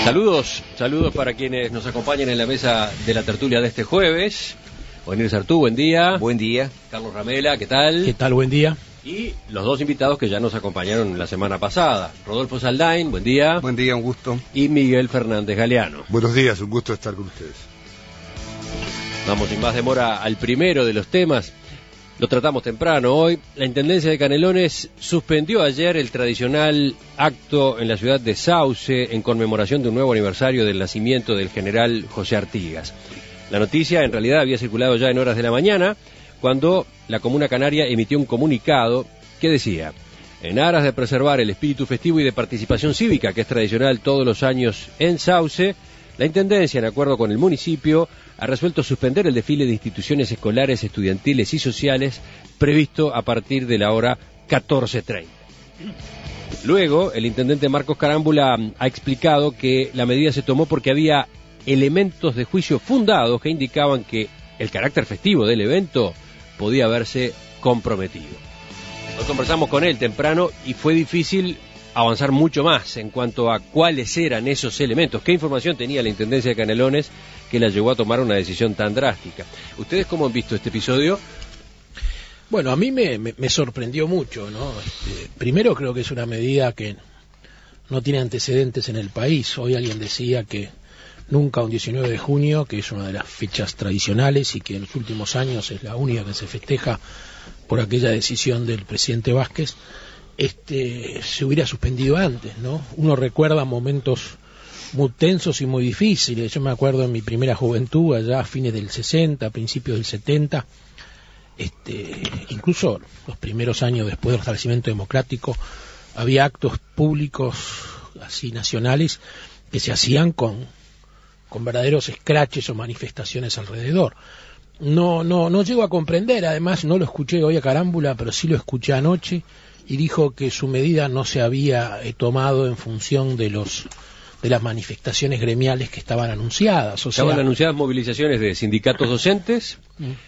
Saludos para quienes nos acompañan en la mesa de la tertulia de este jueves. Onir Sartú, buen día. Buen día. Carlos Ramela, ¿qué tal? ¿Qué tal? Buen día. Y los dos invitados que ya nos acompañaron la semana pasada. Rodolfo Saldain, buen día. Buen día, un gusto. Y Miguel Fernández Galeano. Buenos días, un gusto estar con ustedes. Vamos sin más demora al primero de los temas. Lo tratamos temprano hoy. La Intendencia de Canelones suspendió ayer el tradicional acto en la ciudad de Sauce en conmemoración de un nuevo aniversario del nacimiento del general José Artigas. La noticia en realidad había circulado ya en horas de la mañana, cuando la Comuna Canaria emitió un comunicado que decía: en aras de preservar el espíritu festivo y de participación cívica que es tradicional todos los años en Sauce, la Intendencia, en acuerdo con el municipio, ha resuelto suspender el desfile de instituciones escolares, estudiantiles y sociales previsto a partir de la hora 14:30. Luego, el intendente Marcos Carámbula ha explicado que la medida se tomó porque había elementos de juicio fundados que indicaban que el carácter festivo del evento podía verse comprometido. Hoy conversamos con él temprano y fue difícil avanzar mucho más en cuanto a cuáles eran esos elementos, qué información tenía la Intendencia de Canelones que la llevó a tomar una decisión tan drástica. ¿Ustedes cómo han visto este episodio? Bueno, a mí me sorprendió mucho, ¿no? Primero creo que es una medida que no tiene antecedentes en el país. Hoy alguien decía que nunca un 19 de junio, que es una de las fechas tradicionales y que en los últimos años es la única que se festeja por aquella decisión del presidente Vázquez, se hubiera suspendido antes, ¿no? Uno recuerda momentos muy tensos y muy difíciles. Yo me acuerdo en mi primera juventud, allá a fines del 60, principios del 70, incluso los primeros años después del restablecimiento democrático, había actos públicos así nacionales que se hacían con verdaderos escraches o manifestaciones alrededor. No llego a comprender, además no lo escuché hoy a Carámbula, pero sí lo escuché anoche, y dijo que su medida no se había tomado en función de las manifestaciones gremiales que estaban anunciadas. Estaban anunciadas movilizaciones de sindicatos docentes,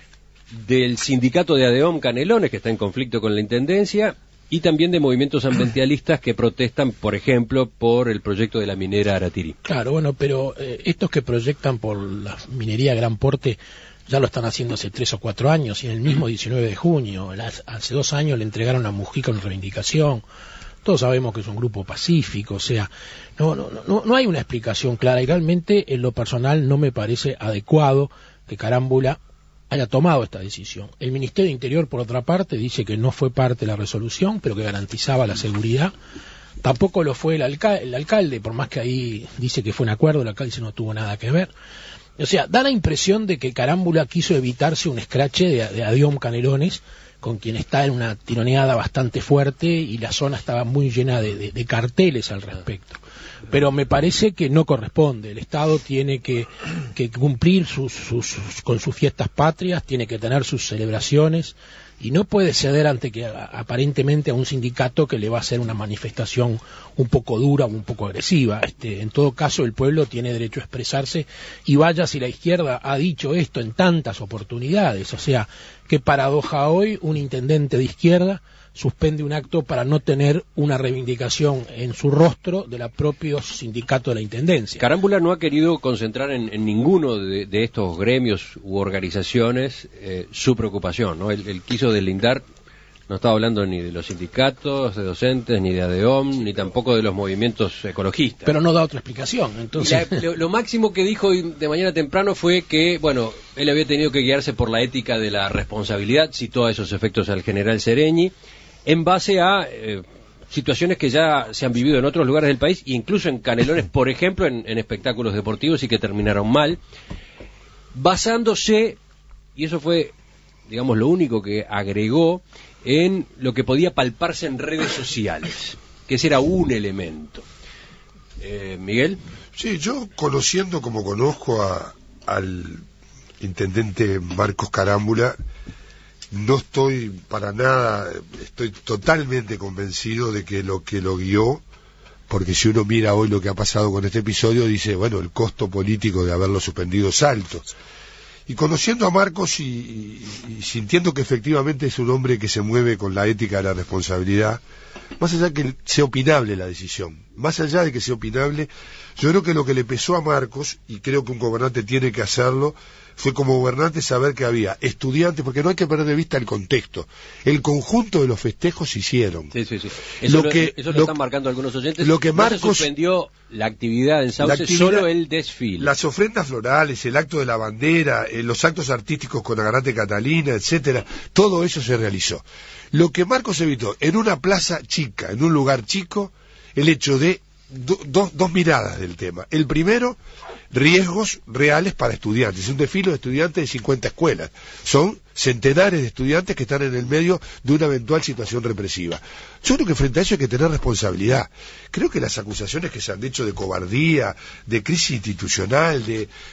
del sindicato de ADEOM Canelones, que está en conflicto con la Intendencia, y también de movimientos ambientalistas que protestan, por ejemplo, por el proyecto de la minera Aratiri. Claro, bueno, pero estos que proyectan por la minería a gran porte ya lo están haciendo hace 3 o 4 años, y en el mismo 19 de junio, hace 2 años le entregaron a Mujica una reivindicación. Todos sabemos que es un grupo pacífico, o sea, no hay una explicación clara, y realmente en lo personal no me parece adecuado que Carámbula haya tomado esta decisión. El Ministerio de Interior, por otra parte, dice que no fue parte de la resolución, pero que garantizaba la seguridad. Tampoco lo fue el alcalde, por más que ahí dice que fue un acuerdo, el alcalde dice no tuvo nada que ver. O sea, da la impresión de que Carámbula quiso evitarse un escrache de ADEOM Canelones, con quien está en una tironeada bastante fuerte, y la zona estaba muy llena de carteles al respecto. Pero me parece que no corresponde. El Estado tiene que cumplir con sus fiestas patrias, tiene que tener sus celebraciones, y no puede ceder ante que aparentemente a un sindicato que le va a hacer una manifestación un poco dura o un poco agresiva. En todo caso, el pueblo tiene derecho a expresarse, y vaya si la izquierda ha dicho esto en tantas oportunidades. O sea, qué paradoja hoy un intendente de izquierda suspende un acto para no tener una reivindicación en su rostro del propio sindicato de la Intendencia. Carámbula no ha querido concentrar en ninguno de estos gremios u organizaciones su preocupación, ¿no? Él quiso deslindar, no estaba hablando ni de los sindicatos de docentes, ni de ADEOM, ni tampoco de los movimientos ecologistas. Pero no da otra explicación, entonces. Lo máximo que dijo hoy de mañana temprano fue que, bueno, él había tenido que guiarse por la ética de la responsabilidad, citó a esos efectos al general Sereñi, en base a situaciones que ya se han vivido en otros lugares del país, incluso en Canelones, por ejemplo, en espectáculos deportivos, y que terminaron mal, basándose, y eso fue, digamos, lo único que agregó, en lo que podía palparse en redes sociales, que ese era un elemento. ¿Miguel? Sí, yo conociendo como conozco al intendente Marcos Carámbula, no estoy para nada, estoy totalmente convencido de que lo guió, porque si uno mira hoy lo que ha pasado con este episodio, dice, bueno, el costo político de haberlo suspendido es alto. Y conociendo a Marcos y sintiendo que efectivamente es un hombre que se mueve con la ética de la responsabilidad, más allá de que sea opinable la decisión, más allá de que sea opinable, yo creo que lo que le pesó a Marcos, y creo que un gobernante tiene que hacerlo, fue como gobernante saber que había estudiantes, porque no hay que perder de vista el contexto. El conjunto de los festejos se hicieron. Sí. Eso lo están marcando algunos oyentes. Lo que Marcos, no se suspendió la actividad en Sauce, solo el desfile. Las ofrendas florales, el acto de la bandera, los actos artísticos con Agarrate Catalina, etcétera, todo eso se realizó. Lo que Marcos evitó, en una plaza chica, en un lugar chico, el hecho de dos miradas del tema. El primero, riesgos reales para estudiantes. Es un desfile de estudiantes de 50 escuelas. Son centenares de estudiantes que están en el medio de una eventual situación represiva. Yo creo que frente a eso hay que tener responsabilidad. Creo que las acusaciones que se han hecho de cobardía, de crisis institucional,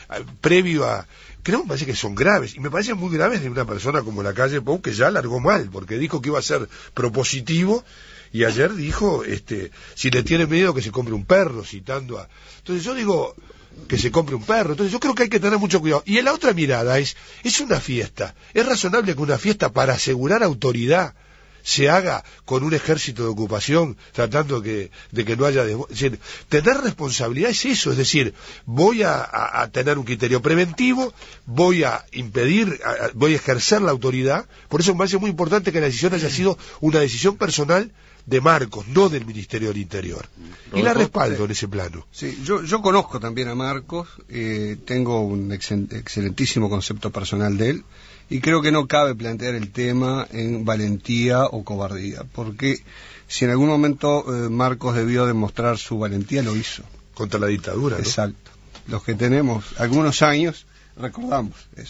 previo a... Creo que me parece que son graves, y me parecen muy graves de una persona como la calle Pou, que ya largó mal, porque dijo que iba a ser propositivo, y ayer dijo, si le tiene miedo que se compre un perro, citando a... Entonces yo digo, que se compre un perro. Entonces yo creo que hay que tener mucho cuidado. Y la otra mirada es una fiesta. Es razonable que una fiesta, para asegurar autoridad, se haga con un ejército de ocupación, tratando de que no haya... Es decir, tener responsabilidad es eso, es decir, voy a tener un criterio preventivo, voy a impedir, voy a ejercer la autoridad. Por eso me parece muy importante que la decisión haya sido una decisión personal de Marcos, no del Ministerio del Interior. Y la respaldo en ese plano. Sí, yo conozco también a Marcos, tengo un excelentísimo concepto personal de él, y creo que no cabe plantear el tema en valentía o cobardía, porque si en algún momento Marcos debió demostrar su valentía, lo hizo. Contra la dictadura, ¿no? Exacto. Los que tenemos algunos años recordamos eso.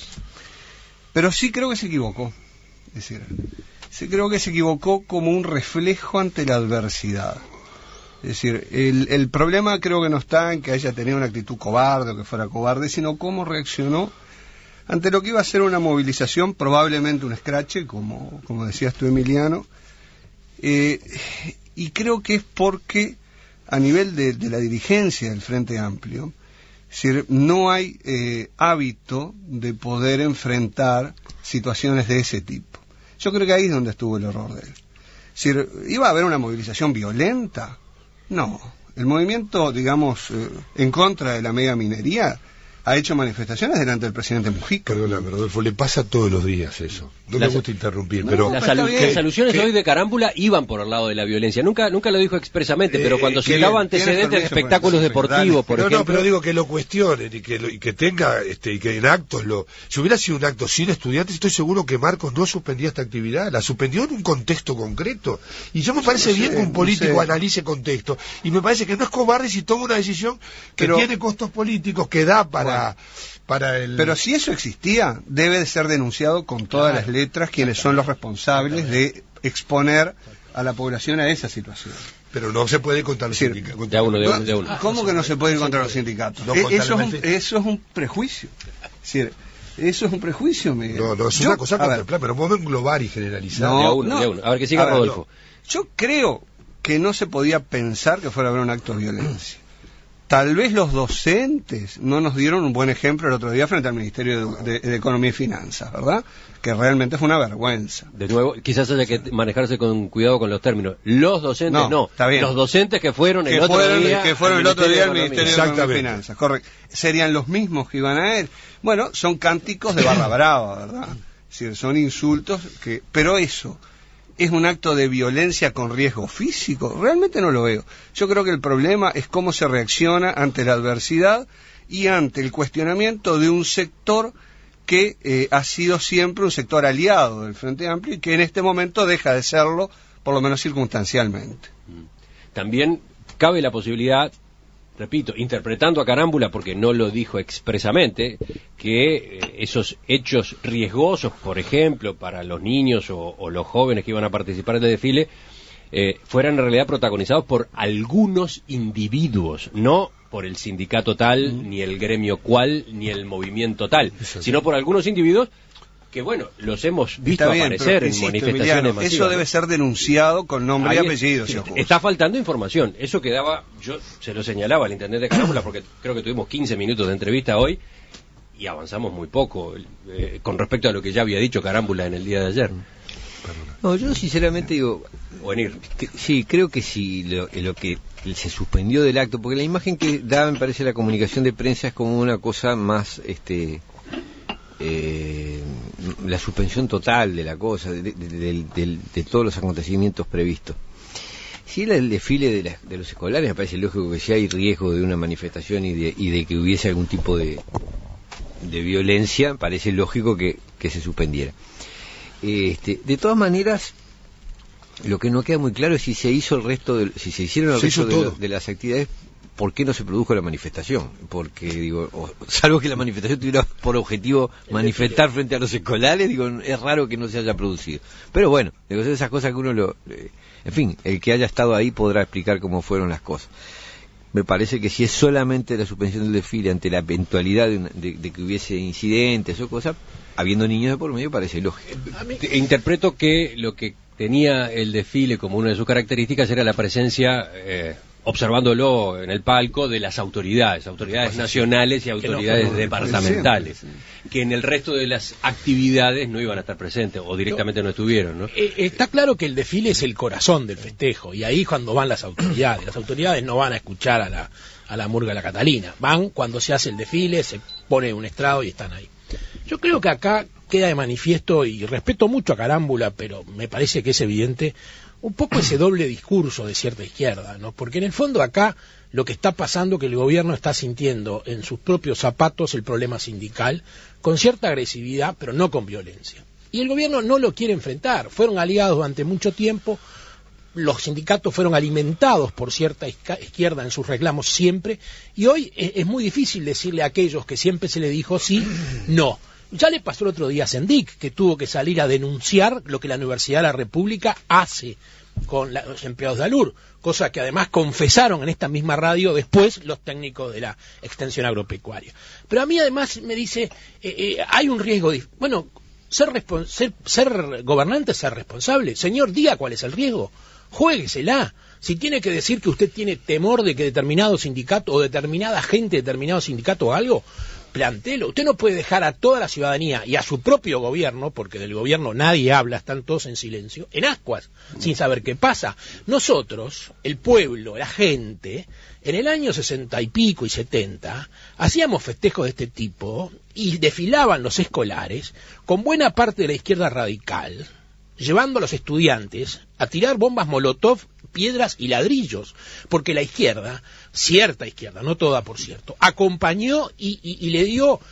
Pero sí creo que se equivocó. Es decir, creo que se equivocó como un reflejo ante la adversidad. Es decir, el problema creo que no está en que haya tenido una actitud cobarde o que fuera cobarde, sino cómo reaccionó ante lo que iba a ser una movilización, probablemente un escrache, como decías tú, Emiliano, y creo que es porque a nivel de la dirigencia del Frente Amplio, es decir, no hay hábito de poder enfrentar situaciones de ese tipo. Yo creo que ahí es donde estuvo el error de él. Es decir, ¿iba a haber una movilización violenta? No. El movimiento, digamos, en contra de la megaminería ha hecho manifestaciones delante del presidente Mujica. Perdona, Rodolfo, le pasa todos los días eso. No me gusta interrumpir, pero... Las alusiones hoy de Carámbula iban por el lado de la violencia. Nunca lo dijo expresamente, pero cuando citaba antecedentes de espectáculos deportivos, por ejemplo... No, pero digo que lo cuestionen y que tenga, y que en actos Si hubiera sido un acto sin estudiantes, estoy seguro que Marcos no suspendía esta actividad. La suspendió en un contexto concreto. Y yo me parece bien que un político analice contexto. Y me parece que no es cobarde si toma una decisión que tiene costos políticos, que da para el... Pero si eso existía, debe de ser denunciado con todas las letras quienes son los responsables de exponer a la población a esa situación. Pero no se puede contra los sindicatos. De uno. ¿Cómo que no se puede ir contra los sindicatos? Eso es un prejuicio. Es decir, eso es un prejuicio, Miguel. No, es una cosa contemplar, pero podemos englobar y generalizar. De uno. A ver, que siga Rodolfo. Yo creo que no se podía pensar que fuera a haber un acto de violencia. Tal vez los docentes no nos dieron un buen ejemplo el otro día frente al Ministerio de Economía y Finanzas, ¿verdad? Que realmente fue una vergüenza. De nuevo, quizás haya que manejarse con cuidado con los términos. Los docentes no. Está bien. Los docentes que fueron el otro día al Ministerio de Economía y Finanzas. Correcto. ¿Serían los mismos que iban a él? Bueno, son cánticos de barra brava, ¿verdad? Es decir, son insultos que... Pero eso... ¿es un acto de violencia con riesgo físico? Realmente no lo veo. Yo creo que el problema es cómo se reacciona ante la adversidad y ante el cuestionamiento de un sector que ha sido siempre un sector aliado del Frente Amplio y que en este momento deja de serlo, por lo menos circunstancialmente. También cabe la posibilidad, repito, interpretando a Carámbula, porque no lo dijo expresamente, que esos hechos riesgosos, por ejemplo, para los niños o los jóvenes que iban a participar del desfile, fueran en realidad protagonizados por algunos individuos, no por el sindicato tal, ni el gremio cual, ni el movimiento tal, sino por algunos individuos que, bueno, los hemos visto aparecer en manifestaciones masivas. Eso debe ser denunciado con nombre y apellido. Está faltando información. Eso quedaba, yo se lo señalaba al intendente Carámbula, porque creo que tuvimos 15 minutos de entrevista hoy y avanzamos muy poco con respecto a lo que ya había dicho Carámbula en el día de ayer. No, yo sinceramente digo, o en ir. Sí, creo que sí, lo que se suspendió del acto, porque la imagen que da, me parece, la comunicación de prensa es como una cosa más, la suspensión total de la cosa, de todos los acontecimientos previstos. Si era el desfile de los escolares, me parece lógico que si hay riesgo de una manifestación y de que hubiese algún tipo de violencia, parece lógico que se suspendiera. De todas maneras, lo que no queda muy claro es si se hizo si se hicieron el resto de las actividades, ¿por qué no se produjo la manifestación? Porque, salvo que la manifestación tuviera por objetivo manifestar frente a los escolares, es raro que no se haya producido. Pero bueno, son esas cosas que uno en fin, el que haya estado ahí podrá explicar cómo fueron las cosas. Me parece que si es solamente la suspensión del desfile ante la eventualidad de que hubiese incidentes o cosas, habiendo niños de por medio, parece lógico. Interpreto que lo que tenía el desfile como una de sus características era la presencia, observándolo en el palco, de las autoridades nacionales y autoridades departamentales, que en el resto de las actividades no iban a estar presentes o directamente no estuvieron, ¿no? Está claro que el desfile es el corazón del festejo, y ahí cuando van las autoridades no van a escuchar a la murga La Catalina, van cuando se hace el desfile, se pone un estrado y están ahí. Yo creo que acá queda de manifiesto, y respeto mucho a Carámbula, pero me parece que es evidente un poco ese doble discurso de cierta izquierda, ¿no? Porque en el fondo acá lo que está pasando es que el gobierno está sintiendo en sus propios zapatos el problema sindical con cierta agresividad, pero no con violencia. Y el gobierno no lo quiere enfrentar. Fueron aliados durante mucho tiempo, los sindicatos fueron alimentados por cierta izquierda en sus reclamos siempre, y hoy es muy difícil decirle a aquellos que siempre se le dijo sí, no. Ya le pasó el otro día a Sendik, que tuvo que salir a denunciar lo que la Universidad de la República hace con los empleados de ALUR, cosa que además confesaron en esta misma radio después los técnicos de la extensión agropecuaria. Pero a mí además me dice, hay un riesgo ser gobernante es ser responsable. Señor, diga cuál es el riesgo, juéguesela. Si tiene que decir que usted tiene temor de que determinado sindicato o determinada gente de determinado sindicato haga algo, plantéelo. Usted no puede dejar a toda la ciudadanía y a su propio gobierno, porque del gobierno nadie habla, están todos en silencio, en ascuas, sin saber qué pasa. Nosotros, el pueblo, la gente, en el año 60 y pico y 70, hacíamos festejos de este tipo y desfilaban los escolares con buena parte de la izquierda radical, llevando a los estudiantes a tirar bombas molotov, piedras y ladrillos, porque la izquierda, cierta izquierda, no toda por cierto, acompañó y le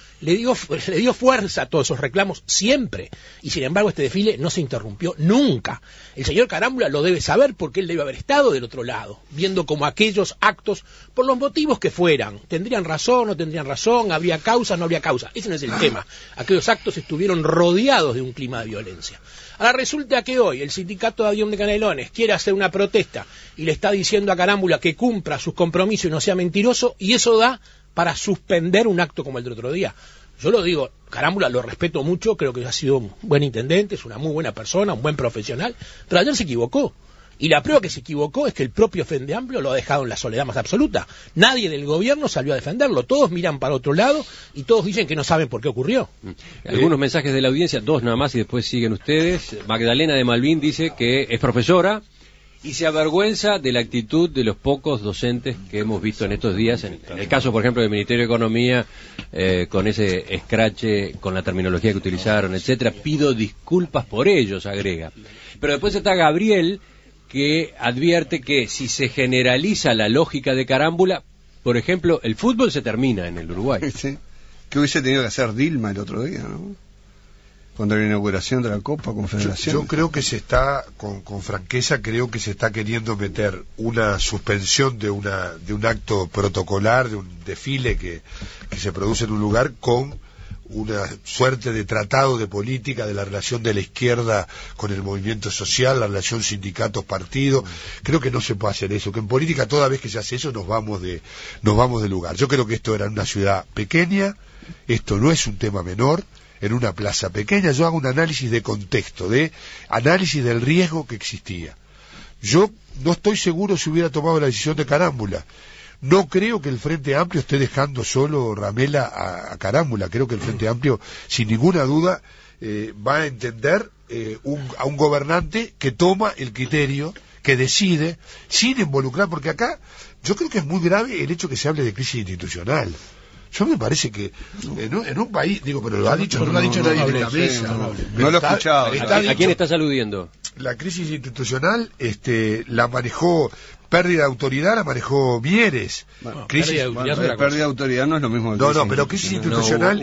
dio fuerza a todos esos reclamos siempre, y sin embargo este desfile no se interrumpió nunca. El señor Carámbula lo debe saber porque él debe haber estado del otro lado, viendo como aquellos actos, por los motivos que fueran, tendrían razón, no tendrían razón, habría causa, no habría causa, ese no es el tema. Aquellos actos estuvieron rodeados de un clima de violencia. Ahora resulta que hoy el sindicato de Avión de Canelones quiere hacer una protesta y le está diciendo a Carámbula que cumpla sus compromisos y no sea mentiroso, y eso da para suspender un acto como el del otro día. Yo lo digo, Carámbula lo respeto mucho, creo que ha sido un buen intendente, es una muy buena persona, un buen profesional, pero ayer se equivocó. Y la prueba que se equivocó es que el propio Frente Amplio lo ha dejado en la soledad más absoluta. Nadie del gobierno salió a defenderlo, todos miran para otro lado y todos dicen que no saben por qué ocurrió. Algunos mensajes de la audiencia, dos nada más y después siguen ustedes. Magdalena de Malvin dice que es profesora y se avergüenza de la actitud de los pocos docentes que hemos visto en estos días, en el caso por ejemplo del Ministerio de Economía, con ese escrache, con la terminología que utilizaron, etcétera. Pido disculpas por ellos, agrega. Pero después está Gabriel, que advierte que si se generaliza la lógica de Carámbula, por ejemplo, el fútbol se termina en el Uruguay. Sí. Que hubiese tenido que hacer Dilma el otro día, ¿no? Cuando la inauguración de la Copa Confederación. Yo creo que se está, con franqueza, creo que se está queriendo meter una suspensión de un acto protocolar, de un desfile que se produce en un lugar, con una suerte de tratado de política de la relación de la izquierda con el movimiento social, la relación sindicatos-partidos. Creo que no se puede hacer eso, que en política toda vez que se hace eso nos vamos de lugar. Yo creo que esto era en una ciudad pequeña, esto no es un tema menor, en una plaza pequeña. Yo hago un análisis de contexto, de análisis del riesgo que existía. Yo no estoy seguro si hubiera tomado la decisión de Carámbula. No creo que el Frente Amplio esté dejando solo Ramela a Carámbula. Creo que el Frente Amplio, sin ninguna duda, va a entender a un gobernante que toma el criterio, que decide, sin involucrar, porque acá yo creo que es muy grave el hecho que se hable de crisis institucional. Yo me parece que en un país, digo, pero lo ha dicho, no lo ha dicho nadie en la mesa. No lo he escuchado. ¿A quién estás aludiendo? La crisis institucional la manejó, pérdida de autoridad la manejó Mieres. Bueno, pérdida de autoridad no es lo mismo. No, pero crisis institucional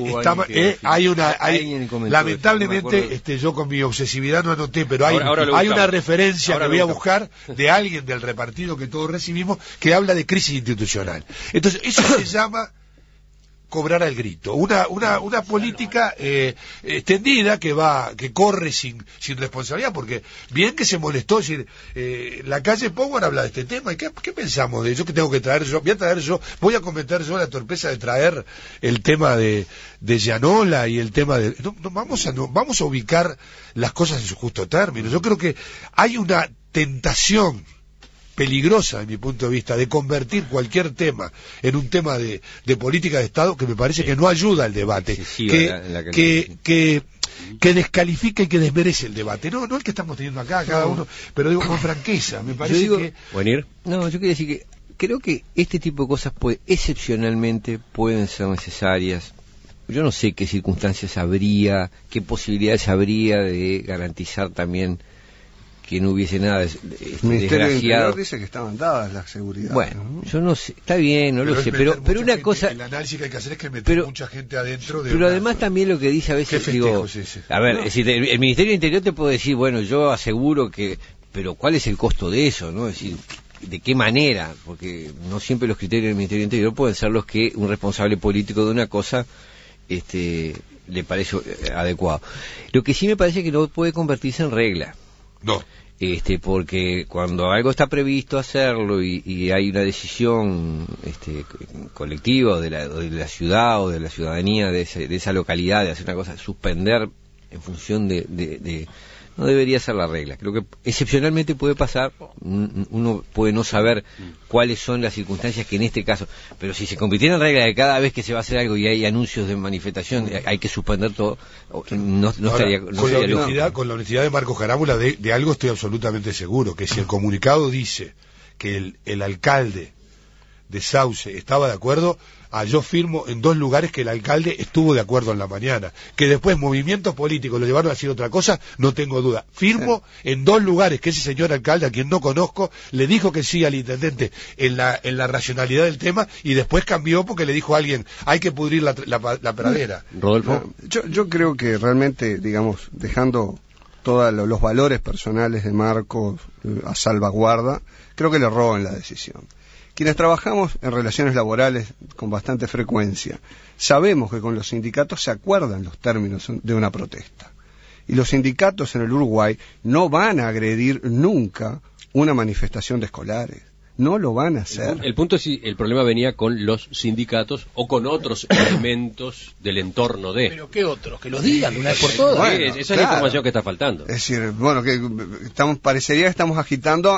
lamentablemente, yo con mi obsesividad no anoté, pero hay una referencia que voy a buscar de alguien del repartido que todos recibimos que habla de crisis institucional. Entonces, eso se llama cobrar al grito, una política extendida que corre sin responsabilidad, porque bien que se molestó, es decir, la calle Power habla de este tema, y ¿qué pensamos de ello? ¿Qué tengo que traer yo? Voy a cometer yo la torpeza de traer el tema de Llanola y el tema de... vamos a ubicar las cosas en su justo término. Yo creo que hay una tentación peligrosa, de mi punto de vista, de convertir cualquier tema en un tema de política de Estado, que me parece que no ayuda al debate, que descalifica y que desmerece el debate, no el que estamos teniendo acá, cada uno, pero digo con franqueza, me parece que... No, yo quería decir que creo que este tipo de cosas excepcionalmente pueden ser necesarias. Yo no sé qué circunstancias habría, qué posibilidades habría de garantizar también que no hubiese nada el Ministerio del Interior dice que estaban dadas las seguridades. Bueno, ¿no? Yo no sé, está bien, no lo sé, pero una cosa... El análisis que hay que hacer es que meter mucha gente adentro de... Pero además también lo que dice a veces, digo... A ver, es decir, el Ministerio del Interior te puede decir, bueno, yo aseguro que... Pero ¿cuál es el costo de eso, no? Es decir, ¿de qué manera? Porque no siempre los criterios del Ministerio del Interior pueden ser los que un responsable político de una cosa le parece adecuado. Lo que sí me parece que no puede convertirse en regla. No. Porque cuando algo está previsto hacerlo y hay una decisión colectiva de la ciudad o de la ciudadanía de esa localidad de hacer una cosa, suspender en función de no debería ser la regla. Creo que excepcionalmente puede pasar, uno puede no saber cuáles son las circunstancias que en este caso, pero si se convirtiera en regla de cada vez que se va a hacer algo y hay anuncios de manifestación, hay que suspender todo, no estaría lógico. Con la honestidad de Marcos Carámbula, de algo estoy absolutamente seguro, que si el comunicado dice que el alcalde de Sauce estaba de acuerdo, yo firmo en 2 lugares que el alcalde estuvo de acuerdo en la mañana. Que después movimientos políticos lo llevaron a decir otra cosa, no tengo duda. Firmo en 2 lugares que ese señor alcalde, a quien no conozco, le dijo que sí al intendente en la racionalidad del tema, y después cambió porque le dijo a alguien, hay que pudrir la pradera. Rodolfo. Yo creo que realmente, digamos, dejando todos los valores personales de Marcos a salvaguarda, creo que le erró en la decisión. Quienes trabajamos en relaciones laborales con bastante frecuencia, sabemos que con los sindicatos se acuerdan los términos de una protesta. Y los sindicatos en el Uruguay no van a agredir nunca una manifestación de escolares. No lo van a hacer. El punto es si el problema venía con los sindicatos o con otros elementos del entorno de... ¿Pero qué otros? Que los digan de una vez por todas. Bueno, esa es la información que está faltando. Es decir, bueno, que parecería que estamos agitando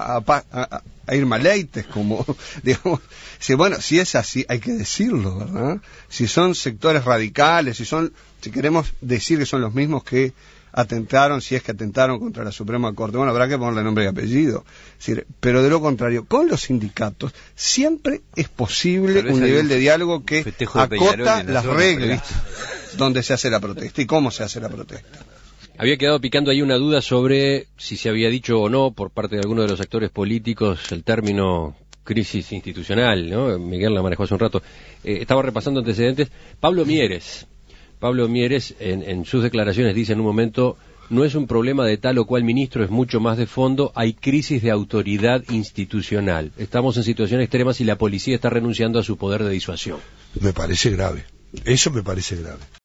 a Irma Leites, como, digamos, si es así, hay que decirlo, ¿verdad? Si son sectores radicales, si queremos decir que son los mismos que atentaron, si es que atentaron contra la Suprema Corte, bueno, habrá que ponerle nombre y apellido. Es decir, pero de lo contrario, con los sindicatos siempre es posible un nivel de diálogo que acota las reglas donde se hace la protesta y cómo se hace la protesta. Había quedado picando ahí una duda sobre si se había dicho o no por parte de alguno de los actores políticos el término crisis institucional, ¿no? Miguel la manejó hace un rato. Estaba repasando antecedentes. Pablo Mieres, en sus declaraciones dice en un momento, no es un problema de tal o cual ministro, es mucho más de fondo, hay crisis de autoridad institucional. Estamos en situaciones extremas y la policía está renunciando a su poder de disuasión. Me parece grave. Eso me parece grave.